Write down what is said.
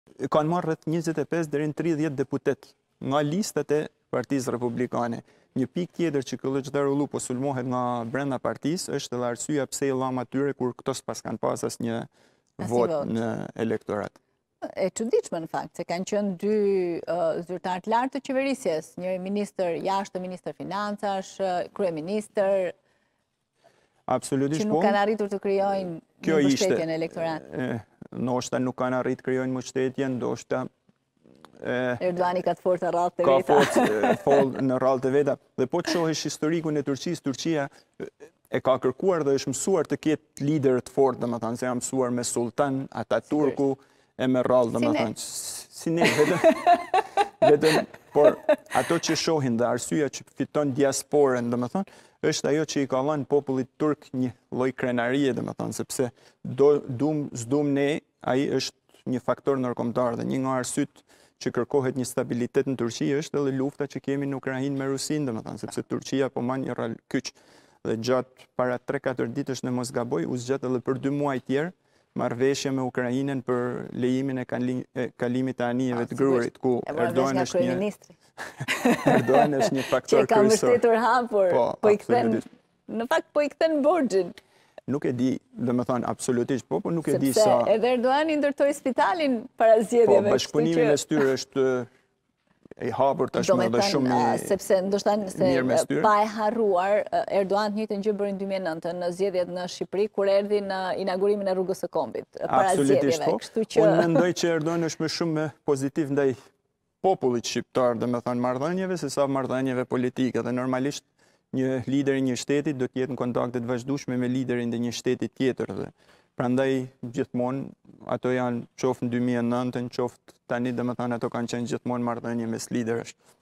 Kanë marrë rreth 25 deri në 30 deputet nga listat e Partisë Republikane. Një pikë tjetër që Kılıçdaroğlu po sulmohet nga brenda partisë është edhe arsyeja pse i llam atyre kur këto s'pas kanë pas asnjë vot në elektorat. E çuditshme në fakt, se kanë qenë dy zyrtar të lartë të qeverisjes, një ministër jashtë, ministër financash, kryeministër, Absolutisht që nuk kanë arritur të krijojnë një mbështetje në elektorat. Ndoshta nuk kanë arritur të krijojnë mbështetje, ndoshta Erdoani ka të fortë në rrallë të ka veta. fortë në rrallë të veta. Dhe po të shohësh historikun e Turqisë, Turqia e ka kërkuar dhe është mësuar të ketë lider të fortë, domethënë se janë mësuar me sultan, Ataturku e me rrallë, domethënë. Si ne vetëm por ato që shohin dhe arsyeja që fiton diasporën, domethënë, është ajo që i ka dhënë popullit turk një lloj krenarie, domethënë, sepse s'dum ne, ai është një faktor ndërkombëtar dhe një nga arsyet që kërkohet një stabilitet në Turqi është edhe lufta që kemi në Ukrainë me Rusinë, domethënë, sepse Turqia po marr një rol kyç. Dhe gjatë para 3-4 ditësh në mos gaboj, u zgjat edhe për 2 muaj tjerë marrëveshje me Ukrainën për lejimin e kalimit të anijeve të grurit, ku Erdogan është një faktor kryesor. Që ka mbështetur hapur, po i kthen, në fakt po i kthen borxhin. Nuk e di, domethënë absolutisht po, por nuk e di sa. Sepse edhe Erdoani ndërtoi spitalin para zgjedhjeve. Po, bashkëpunimi mes tyre është i hapur tashmë dhe shumë sepse ndoshta mirë mes tyre. Pa e harruar, Erdogan të njëjtën gjë bëri në 2009 në zgjedhjet në Shqipëri kur erdhi në inaugurimin e rrugës së Kombit para zgjedhjeve. Kështu që unë mendoj që Erdogan është më shumë pozitiv ndaj popullit shqiptar, domethënë marrëdhënieve sesa marrëdhënieve politike dhe normalisht një lider i një shteti do të jetë në kontakte të vazhdueshme me liderin e një shteti tjetër dhe prandaj gjithmonë ato janë qoftë në 2009, qoftë tani, domethënë ato kanë qenë gjithmonë marrëdhënie mes liderësh.